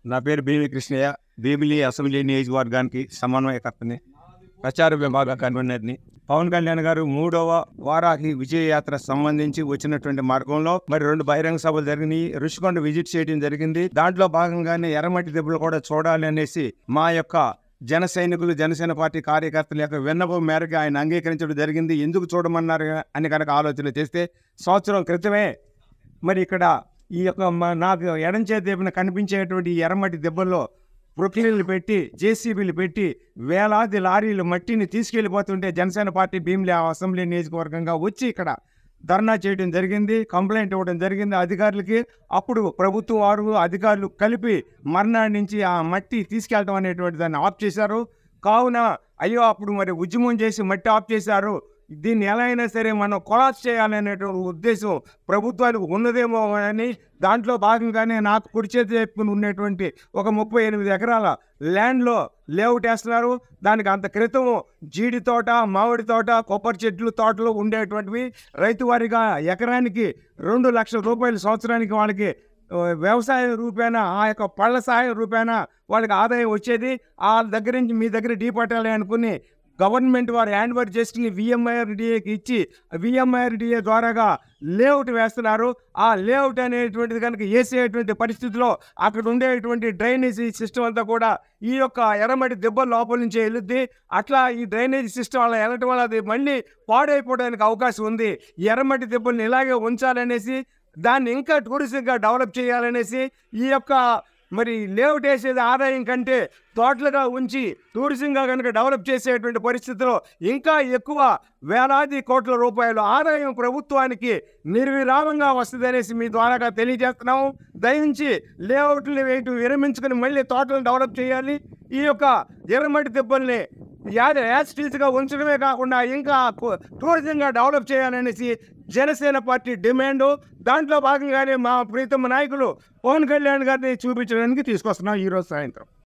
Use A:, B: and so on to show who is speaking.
A: నా పేరు BV Krishnaiah. Bheemili assembly నియోజకవర్గానికి సమన్వయకర్తని, ప్రచార విభాగ కన్వీనర్ని. పవన్ కళ్యాణ్ గారు 3వ వారాహి విజయయాత్ర సంబంధించి వచ్చినటువంటి మార్గంలో మరి 2 బహిరంగ సభలు జరిగినాయి. రుషికొండ విజిట్ చేయడం జరిగింది. దాంట్లో భాగంగానే ఎర్రమట్టి దెబ్బలు కూడా చూడాలి అనేసి మా యొక్క జన సైనికులు, జనసేన పార్టీ కార్యకర్తల యొక్క విన్నపం మేరకు ఆయన అంగీకరించడం జరిగింది. ఎందుకు చూడమన్నారు అని కనుక ఆలోచన చేస్తే, సంవత్సరం క్రితమే మరి ఇక్కడ ఈ యొక్క నాకు ఎడం చేతి వైపున కనిపించేటువంటి ఈ ఎర్రమట్టి దెబ్బల్లో ప్రొక్లీన్లు పెట్టి, జేసీబీలు పెట్టి వేలాది లారీలు మట్టిని తీసుకెళ్లిపోతుంటే జనసేన పార్టీ భీమిలి అసెంబ్లీ నియోజకవర్గంగా వచ్చి ఇక్కడ ధర్నా చేయడం జరిగింది. కంప్లైంట్ ఇవ్వడం జరిగింది అధికారులకి. అప్పుడు ప్రభుత్వం వారు అధికారులు కలిపి మర్నాడు నుంచి ఆ మట్టి తీసుకెళ్ళడం అనేటువంటి దాన్ని ఆఫ్ చేశారు. కావున అయ్యో అప్పుడు మరి ఉద్యమం చేసి మట్టి ఆఫ్ చేశారు, దీన్ని ఎలా అయినా సరే మనం కొలాప్స్ చేయాలనేటువంటి ఉద్దేశం ప్రభుత్వానికి ఉన్నదేమో అని దాంట్లో భాగంగానే నాకు కుడి చేతి వైపున ఉన్నటువంటి ఒక 38 ఎకరాల ల్యాండ్లో లేఅవుట్ వేస్తున్నారు. దానికి అంత క్రితం జీడి తోట, మామిడి తోట, కొబ్బరి చెట్లు తోటలు ఉండేటువంటివి. రైతు వారిగా ఎకరానికి 2 లక్షల రూపాయలు సంవత్సరానికి వాళ్ళకి వ్యవసాయ రూపేణా, ఆ యొక్క పళ్ళ సహాయం రూపేణా వాళ్ళకి ఆదాయం వచ్చేది. ఆ దగ్గర నుంచి మీ దగ్గర డీపట్టాలి అనుకుని గవర్నమెంట్ వారు హ్యాండ్ ఓవర్ చేసుకుని విఎంఆర్డిఏకి ఇచ్చి విఎంఆర్డిఏ ద్వారాగా లేఅవుట్ వేస్తున్నారు. ఆ లేఅవుట్ అనేటువంటిది కనుక వేసేటువంటి పరిస్థితిలో అక్కడ ఉండేటువంటి డ్రైనేజీ సిస్టమ్ అంతా కూడా ఈ యొక్క ఎర్రమట్టి దెబ్బల లోపల నుంచే వెళ్ళుద్ది. అట్లా ఈ డ్రైనేజీ సిస్టమ్ వల్ల వెళ్ళటం వల్ల అది మళ్ళీ పాడైపోవడానికి అవకాశం ఉంది. ఎర్రమట్టి దెబ్బలను ఇలాగే ఉంచాలనేసి, దాన్ని ఇంకా టూరిజంగా డెవలప్ చేయాలనేసి, ఈ యొక్క మరి లేఅవుట్ వేసేది ఆదాయం కంటే తోటలుగా ఉంచి టూరిజంగా కనుక డెవలప్ చేసేటువంటి పరిస్థితిలో ఇంకా ఎక్కువ వేలాది కోట్ల రూపాయలు ఆదాయం ప్రభుత్వానికి నిర్విరామంగా వస్తుంది అనేసి మీ ద్వారాగా తెలియజేస్తున్నాము. దయించి లేఅవుట్లు వేయటం విరమించుకొని మళ్ళీ తోటలను డెవలప్ చేయాలి. ఈ యొక్క ఎర్రమట్టి దెబ్బల్ని యాస్టీల్స్గా ఉంచడమే కాకుండా ఇంకా టూరిజంగా డెవలప్ చేయాలనేసి జనసేన పార్టీ డిమాండు. దాంట్లో భాగంగానే మా ప్రీతమ నాయకులు పవన్ కళ్యాణ్ గారిని చూపించడానికి తీసుకొస్తున్నాం ఈరోజు సాయంత్రం.